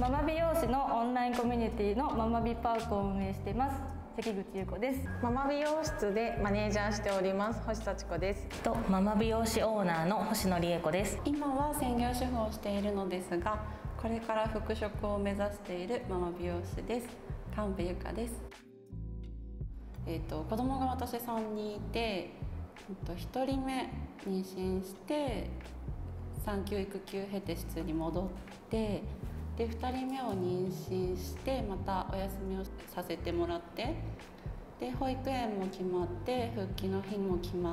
ママ美容師のオンラインコミュニティのママ美パークを運営しています関口優子です。 ママ美容室でマネージャーしております星幸子です。 とママ美容師オーナーの星野理恵子です。 今は専業主婦をしているのですが、これから復職を目指しているママ美容師です。神戸由香です。子供が私3人いて、1人目妊娠して産休育休経て室に戻って、で2人目を妊娠してまたお休みをさせてもらって、で保育園も決まって復帰の日も決まって、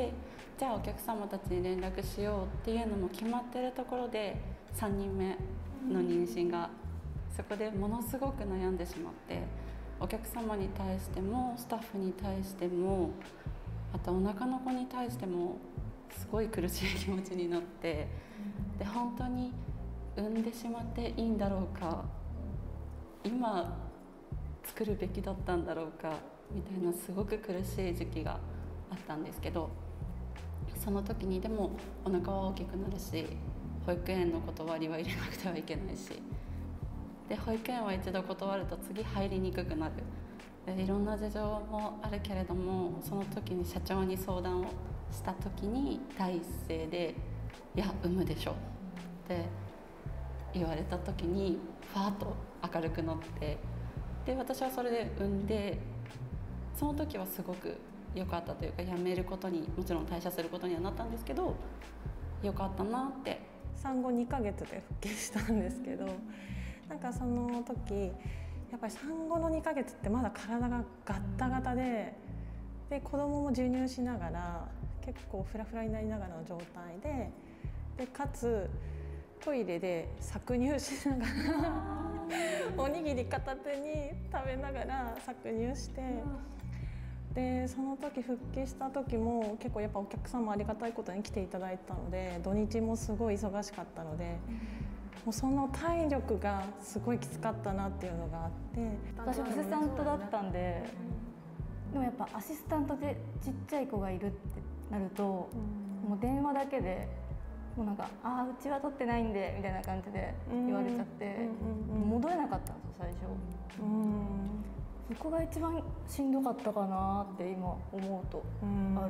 じゃあお客様たちに連絡しようっていうのも決まってるところで3人目の妊娠が、そこでものすごく悩んでしまって、お客様に対してもスタッフに対しても、あとお腹の子に対してもすごい苦しい気持ちになって、で本当に産んでしまっていいんだろうか、今作るべきだったんだろうかみたいなすごく苦しい時期があったんですけど、その時にでもお腹は大きくなるし、保育園の断りは入れなくてはいけないし、で保育園は一度断ると次入りにくくなる、でいろんな事情もあるけれども、その時に社長に相談をした時に第一声で「いや産むでしょ」って言われた時にファーッと明るくなって、で私はそれで産んで、その時はすごく良かったというか、辞めることにもちろん退社することにはなったんですけど、良かったなって。 産後2ヶ月で復帰したんですけど、なんかその時やっぱり産後の2ヶ月ってまだ体がガッタガタで、子供も授乳しながら結構フラフラになりながらの状態で、かつトイレで搾乳しながらおにぎり片手に食べながら搾乳して、でその時復帰した時も結構やっぱお客さんもありがたいことに来ていただいたので、土日もすごい忙しかったので、もうその体力がすごいきつかったなっていうのがあって、 私アシスタントだったんで、でもやっぱアシスタントでちっちゃい子がいるってなると、もう電話だけでもうなんか「ああうちは取ってないんで」みたいな感じで言われちゃって、戻れなかったんですよ最初。そこが一番しんどかったかなって今思うとあるかな。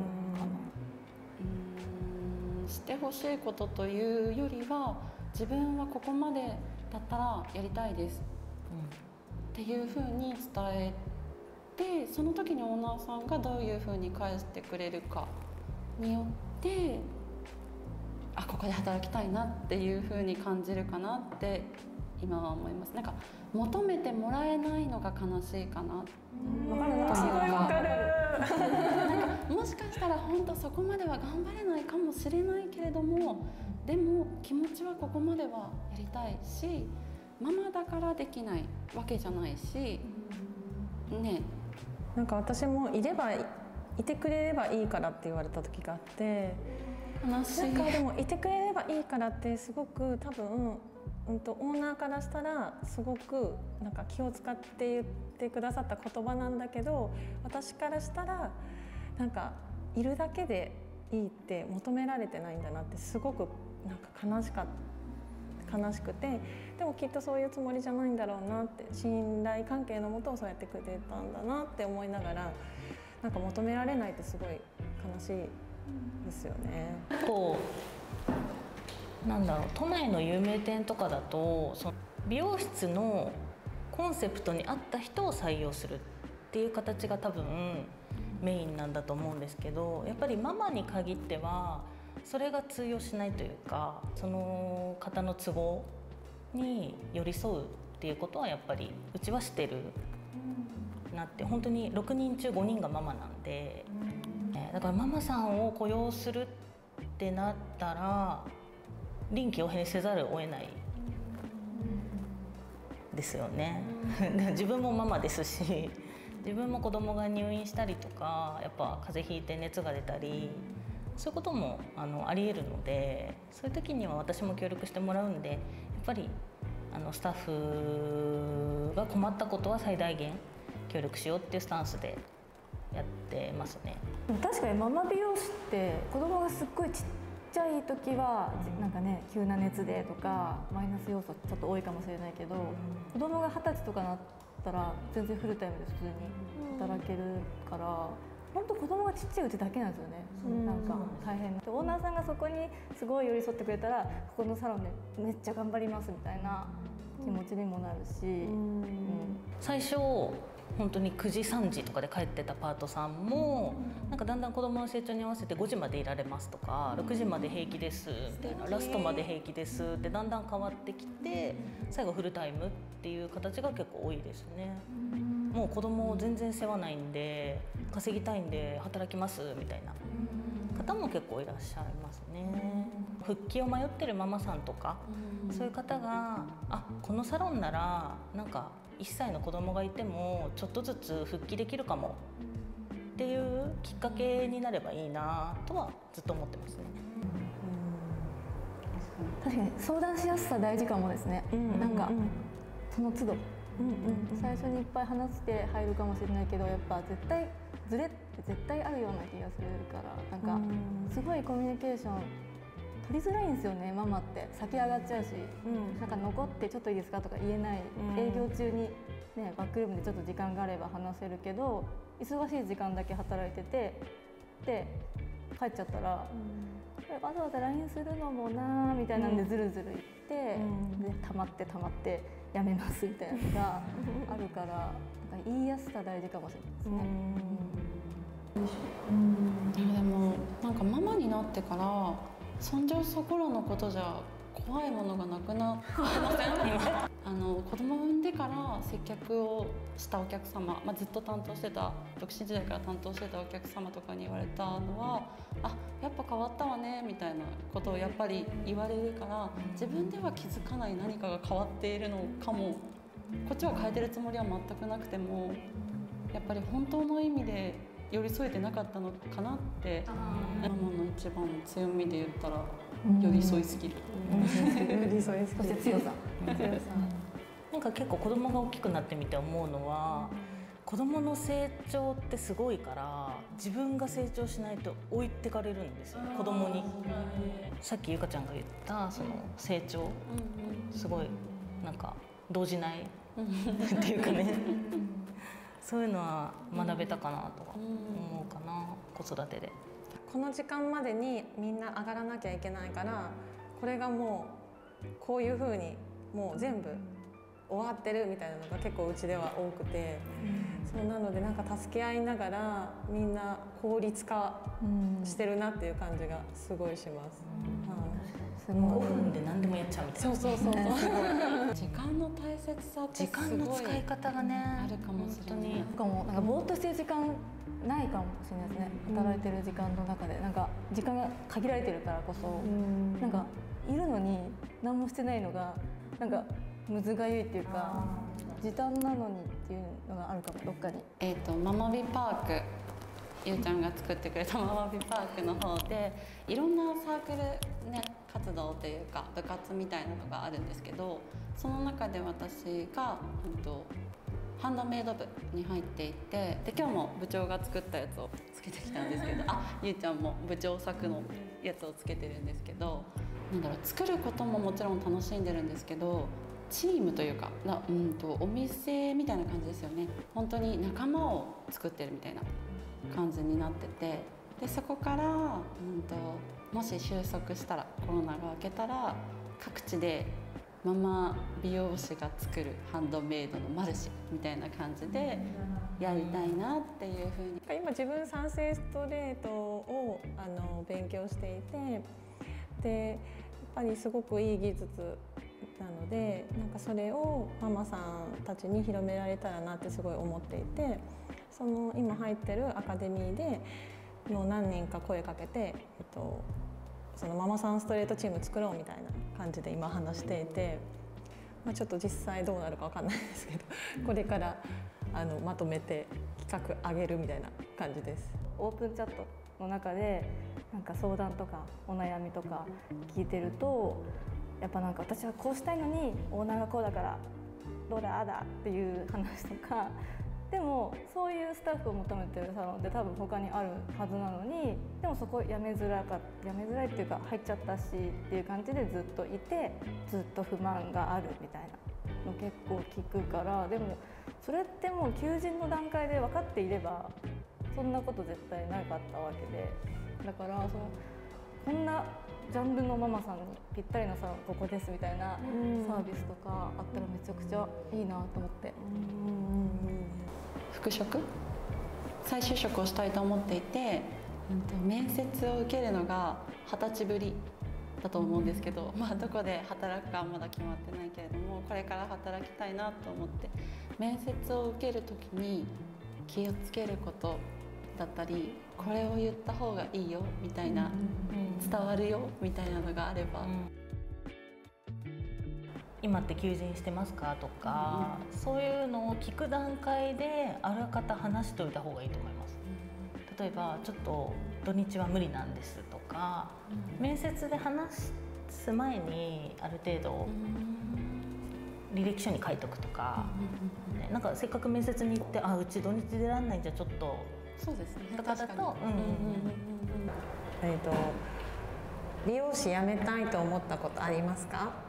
してほしいことというよりは、自分はここまでだったらやりたいです、っていうふうに伝えて、その時にオーナーさんがどういうふうに返してくれるかによって、あここで働きたいなっていうふうに感じるかなって今は思います。なんか求めてもらえないのが悲しいかな。 わかるな、すごいわかる。 なんかもしかしたら本当そこまでは頑張れないかもしれないけれども、でも気持ちはここまではやりたいし、ママだからできないわけじゃないし、ね。 なんか私もいてくれればいいからって言われた時があって、 悲しい。 なんかでもいてくれればいいからってすごく多分オーナーからしたらすごくなんか気を使って言ってくださった言葉なんだけど、私からしたらなんかいるだけでいいって求められてないんだなってすごくなんか悲しくて、でもきっとそういうつもりじゃないんだろうなって、信頼関係のもとそうやってくれたんだなって思いながら、なんか求められないってすごい悲しいですよね。 なんだろう、都内の有名店とかだとその美容室のコンセプトに合った人を採用するっていう形が多分メインなんだと思うんですけど、やっぱりママに限ってはそれが通用しないというか、その方の都合に寄り添うっていうことはやっぱりうちはしてるなって。本当に6人中5人がママなんで、だからママさんを雇用するってなったら臨機応変にせざるを得ないですよね。自分もママですし、自分も子供が入院したりとか、やっぱ風邪ひいて熱が出たり、そういうこともありえるので、そういう時には私も協力してもらうんで、やっぱりスタッフが困ったことは最大限協力しようっていうスタンスでやってますね。 確かにママ美容師って子供がすっごいちっちちゃい時はなんかね急な熱でとかマイナス要素ちょっと多いかもしれないけど、子供が20歳とかなったら全然フルタイムで普通に働けるから、本当子供がちっちゃいうちだけなんですよね、なんか大変な。オーナーさんがそこにすごい寄り添ってくれたら、ここのサロンでめっちゃ頑張りますみたいな気持ちにもなるし、 最初本当に9時3時とかで帰ってたパートさんも、なんかだんだん子供の成長に合わせて5時までいられますとか、6時まで平気ですみたいな、ラストまで平気ですってだんだん変わってきて、最後フルタイムっていう形が結構多いですね。もう子供全然世話ないんで稼ぎたいんで働きますみたいな方も結構いらっしゃいますね。復帰を迷ってるママさんとか、そういう方がこのサロンならなんか1歳の子供がいてもちょっとずつ復帰できるかもっていうきっかけになればいいなとはずっと思ってますね。 確かに相談しやすさ大事かもですね。なんかその都度最初にいっぱい話して入るかもしれないけど、やっぱ絶対ズレって絶対あるような気がするから、なんかすごいコミュニケーション取りづらいんですよね。ママって先上がっちゃうし、なんか残ってちょっといいですかとか言えない、営業中にねバックルームでちょっと時間があれば話せるけど、忙しい時間だけ働いててで帰っちゃったら、わざわざ LINE するのもなみたいなんでずるずる言って、で溜まってやめますみたいなのがあるから、なんか言いやすさ大事かもしれないですね。 でもなんかママになってからそんじょそこらのことじゃ怖いものがなくなってません？子供を産んでから接客をしたお客様、ずっと担当してた、独身時代から担当してたお客様とかに言われたのは、やっぱ変わったわねみたいなことをやっぱり言われるから、自分では気づかない何かが変わっているのかも。こっちは変えてるつもりは全くなくても、やっぱり本当の意味で寄り添えてなかったのかなって。ママの一番の強みで言ったら寄り添いすぎる。 寄り添いすぎる。 そして強さ。 なんか結構子供が大きくなってみて思うのは、子供の成長ってすごいから自分が成長しないと置いてかれるんですよ、子供に。さっきゆかちゃんが言ったその成長、すごいなんか動じないっていうかねそういうのは学べたかなとは思うかな、子育てで。 この時間までにみんな上がらなきゃいけないから、これがもうこういう風にもう全部終わってるみたいなのが結構うちでは多くて、そうなのでなんか助け合いながらみんな効率化してるなっていう感じがすごいします。 5分で何でもやっちゃうみたいな。 そう時間の大切さって時間の使い方がねあるかもしれない。 なんかぼーっとしてる時間ないかもしれないですね。働いてる時間の中でなんか時間が限られてるからこそ、なんかいるのに何もしてないのがなんかむずがゆいっていうか、時短なのにっていうのがあるかも、どっかに。 ママビパーク、ゆうちゃんが作ってくれたママビパークの方でいろんなサークルね活動というか部活みたいなのがあるんですけど、その中で私がハンドメイド部に入っていて、で今日も部長が作ったやつをつけてきたんですけどゆうちゃんも部長作のやつをつけてるんですけど、作ることももちろん楽しんでるんですけど、チームというかお店みたいな感じですよね。本当に仲間を作ってるみたいな感じになってて、でそこからもし収束したら、コロナが明けたら各地でママ美容師が作るハンドメイドのマルシェみたいな感じでやりたいなっていうふうに。 今自分産生ストレートを勉強していて、でやっぱりすごくいい技術なので、なんかそれをママさんたちに広められたらなってすごい思っていて、その今入ってるアカデミーでもう何人か声かけて、そのママさんストレートチーム作ろうみたいな感じで今話していて、ちょっと実際どうなるかわかんないですけどこれからまとめて企画上げるみたいな感じです。 オープンチャットの中でなんか相談とかお悩みとか聞いてると、やっぱなんか私はこうしたいのにオーナーがこうだからどうだああだっていう話とか、 でもそういうスタッフを求めてるサロンって多分他にあるはずなのに、でもそこ辞めづらいっていうか入っちゃったしっていう感じでずっといて、ずっと不満があるみたいなの結構聞くから、でもそれってもう求人の段階で分かっていればそんなこと絶対なかったわけで、だからこんなジャンルのママさんにぴったりなサロンここですみたいなサービスとかあったらめちゃくちゃいいなと思って。 復職再就職をしたいと思っていて、面接を受けるのが20歳ぶりだと思うんですけど、どこで働くかはまだ決まってないけれども、これから働きたいなと思って、面接を受ける時に気をつけることだったり、これを言った方がいいよみたいな、伝わるよみたいなのがあれば、 今って求人してますかとか、そういうのを聞く段階であらかた話しておいた方がいいと思います。例えばちょっと土日は無理なんですとか、面接で話す前にある程度履歴書に書いとくとか、なんかせっかく面接に行ってうち土日出らんないんじゃちょっとそうですねとかだと、 美容師辞めたいと思ったことありますか？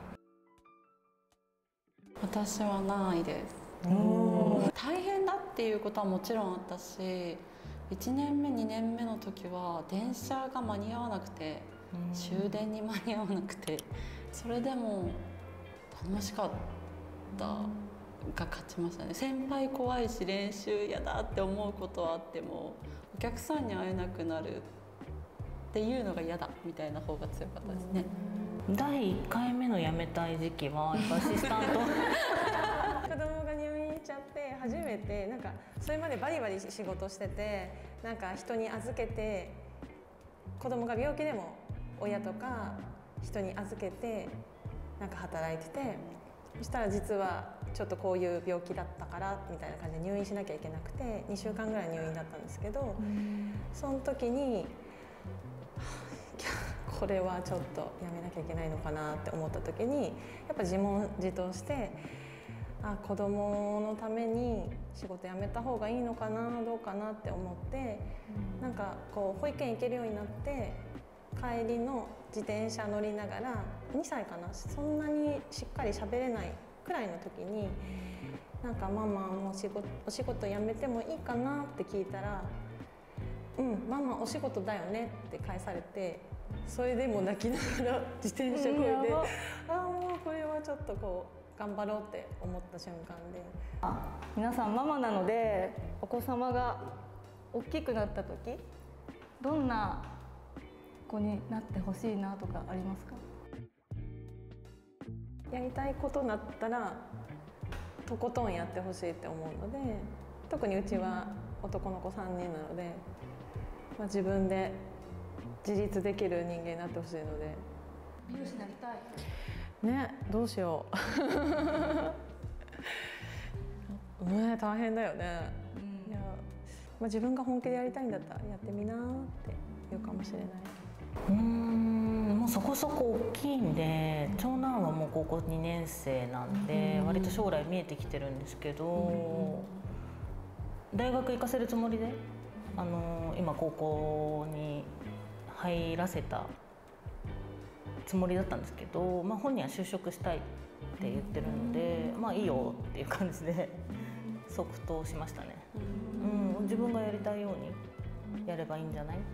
私はないです。大変だっていうことはもちろんあったし、1年目2年目の時は電車が間に合わなくて、終電に間に合わなくて、それでも楽しかったが勝ちましたね。先輩怖いし練習嫌だって思うことはあっても、お客さんに会えなくなるっていうのが嫌だみたいな方が強かったですね。 第1回目の辞めたい時期はやっぱアシスタント子供が入院しちゃって初めて、なんかそれまでバリバリ仕事してて、なんか人に預けて、子供が病気でも親とか人に預けてなんか働いてて、そしたら実はちょっとこういう病気だったからみたいな感じで入院しなきゃいけなくて、2週間ぐらい入院だったんですけど、その時にこれはちょっとやめなきゃいけないのかなって思った時に、やっぱ自問自答して、子供のために仕事辞めた方がいいのかなどうかなって思って、なんかこう保育園行けるようになって、帰りの自転車乗りながら2歳かな、そんなにしっかり喋れないくらいの時に、なんかママもお仕事辞めてもいいかなって聞いたら、ママお仕事だよねって返されて、それでも泣きながら自転車こいで、もうこれはちょっとこう頑張ろうって思った瞬間で。 皆さんママなので、お子様が大きくなった時どんな子になってほしいなとかありますか？ やりたいことだったらとことんやってほしいって思うので、特にうちは男の子3人なので、自分で自立できる人間になってほしいので。 美容師になりたいね、どうしようね、大変だよね。いや、自分が本気でやりたいんだったらやってみなって言うかもしれない。 もうそこそこ大きいんで、長男はもう高校2年生なんで、割と将来見えてきてるんですけど、大学行かせるつもりで今高校に入らせたつもりだったんですけど、本人は就職したいって言ってるので、いいよっていう感じで即答しましたね。自分がやりたいようにやればいいんじゃないって、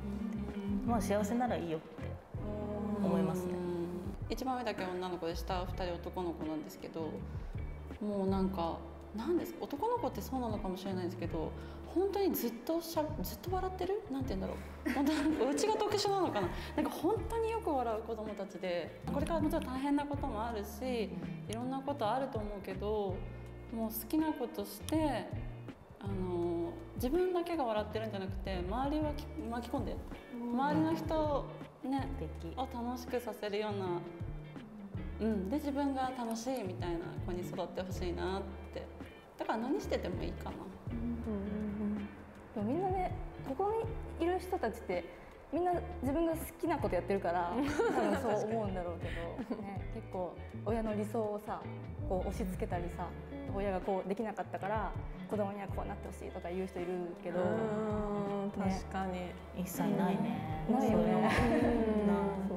幸せならいいよって思いますね。 一番上だけ女の子で、下2人男の子なんですけど、もうなんかなんです、男の子ってそうなのかもしれないですけど、本当にずっと笑ってる、なんて言うんだろう、本当にうちが特殊なのかな、なんか本当によく笑う子供たちで、これからもちろん大変なこともあるし、いろんなことあると思うけど、もう好きなことして自分だけが笑ってるんじゃなくて、周りは巻き込んで、周りの人をねを楽しくさせるような、で自分が楽しいみたいな子に育ってほしいなって。だから何しててもいいかな。 みんなね、ここにいる人たちってみんな自分が好きなことやってるから多分そう思うんだろうけど、ね、結構親の理想をさこう押し付けたりさ、親がこうできなかったから子供にはこうなってほしいとか言う人いるけど、 確かに一切ないね。 ないよね。 そういうのはそ